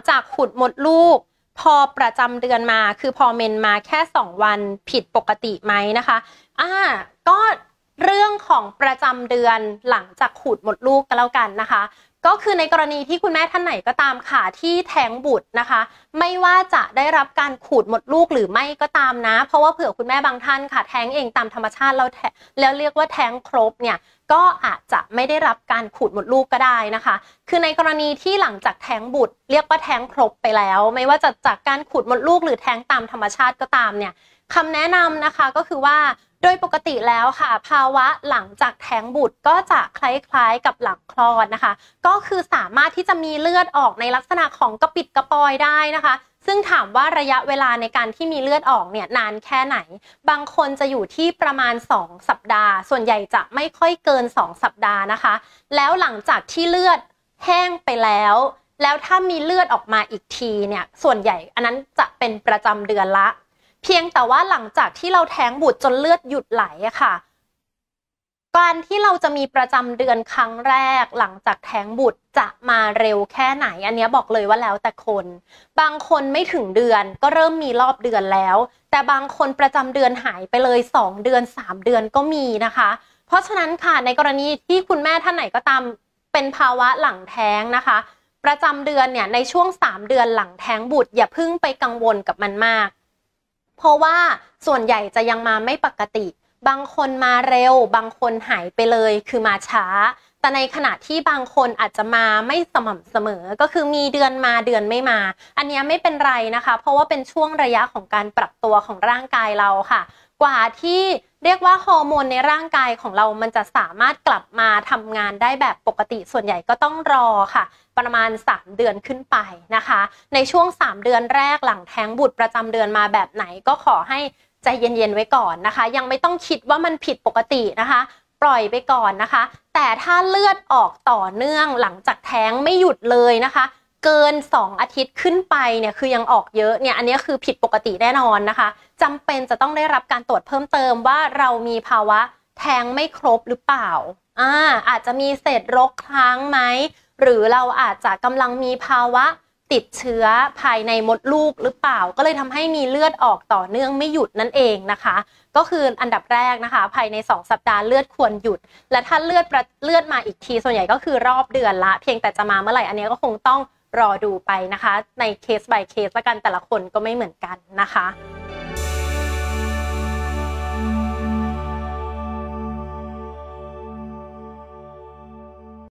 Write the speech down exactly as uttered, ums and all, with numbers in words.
จากขุดมดลูกพอประจำเดือนมาคือพอเมนมาแค่สองวันผิดปกติไหมนะคะอ่าก็เรื่องของประจำเดือนหลังจากขูดมดลูกก็แล้วกันนะคะก็คือในกรณีที่คุณแม่ท่านไหนก็ตามค่ะที่แท้งบุตรนะคะไม่ว่าจะได้รับการขูดมดลูกหรือไม่ก็ตามนะเพราะว่าเผื่อคุณแม่บางท่านค่ะแท้งเองตามธรรมชาติแล้วแล้วเรียกว่าแท้งครบเนี่ยก็อาจจะไม่ได้รับการขูดมดลูกก็ได้นะคะคือในกรณีที่หลังจากแท้งบุตรเรียกว่าแท้งครบไปแล้วไม่ว่าจะจากการขูดมดลูกหรือแท้งตามธรรมชาติก็ตามเนี่ยคำแนะนำนะคะก็คือว่าโดยปกติแล้วค่ะภาวะหลังจากแท้งบุตรก็จะคล้ายๆกับหลังคลอดนะคะก็คือสามารถที่จะมีเลือดออกในลักษณะของกระปิดกระปอยได้นะคะซึ่งถามว่าระยะเวลาในการที่มีเลือดออกเนี่ยนานแค่ไหนบางคนจะอยู่ที่ประมาณสองสัปดาห์ส่วนใหญ่จะไม่ค่อยเกินสองสัปดาห์นะคะแล้วหลังจากที่เลือดแห้งไปแล้วแล้วถ้ามีเลือดออกมาอีกทีเนี่ยส่วนใหญ่อันนั้นจะเป็นประจำเดือนละเพียงแต่ว่าหลังจากที่เราแท้งบุตรจนเลือดหยุดไหลอะค่ะการที่เราจะมีประจำเดือนครั้งแรกหลังจากแท้งบุตรจะมาเร็วแค่ไหนอันนี้บอกเลยว่าแล้วแต่คนบางคนไม่ถึงเดือนก็เริ่มมีรอบเดือนแล้วแต่บางคนประจำเดือนหายไปเลยสองเดือนสามเดือนก็มีนะคะเพราะฉะนั้นค่ะในกรณีที่คุณแม่ท่านไหนก็ตามเป็นภาวะหลังแท้งนะคะประจำเดือนเนี่ยในช่วงสามเดือนหลังแท้งบุตรอย่าเพิ่งไปกังวลกับมันมากเพราะว่าส่วนใหญ่จะยังมาไม่ปกติบางคนมาเร็วบางคนหายไปเลยคือมาช้าแต่ในขณะที่บางคนอาจจะมาไม่สม่ำเสมอก็คือมีเดือนมาเดือนไม่มาอันนี้ไม่เป็นไรนะคะเพราะว่าเป็นช่วงระยะของการปรับตัวของร่างกายเราค่ะกว่าที่เรียกว่าฮอร์โมนในร่างกายของเรามันจะสามารถกลับมาทำงานได้แบบปกติส่วนใหญ่ก็ต้องรอค่ะประมาณสามเดือนขึ้นไปนะคะในช่วงสามเดือนแรกหลังแท้งบุตรประจำเดือนมาแบบไหนก็ขอให้ใจเย็นๆไว้ก่อนนะคะยังไม่ต้องคิดว่ามันผิดปกตินะคะปล่อยไปก่อนนะคะแต่ถ้าเลือดออกต่อเนื่องหลังจากแท้งไม่หยุดเลยนะคะเกินสองอาทิตย์ขึ้นไปเนี่ยคือยังออกเยอะเนี่ยอันนี้คือผิดปกติแน่นอนนะคะจำเป็นจะต้องได้รับการตรวจเพิ่มเติมว่าเรามีภาวะแท้งไม่ครบหรือเปล่าอ่าอาจจะมีเศษรกค้างไหมหรือเราอาจจะกำลังมีภาวะติดเชื้อภายในมดลูกหรือเปล่าก็เลยทำให้มีเลือดออกต่อเนื่องไม่หยุดนั่นเองนะคะก็คืออันดับแรกนะคะภายในสองสัปดาห์เลือดควรหยุดและถ้าเลือดเลือดมาอีกทีส่วนใหญ่ก็คือรอบเดือนละเพียงแต่จะมาเมื่อไหร่อันนี้ก็คงต้องรอดูไปนะคะในเคส by เคสละกันแต่ละคนก็ไม่เหมือนกันนะคะ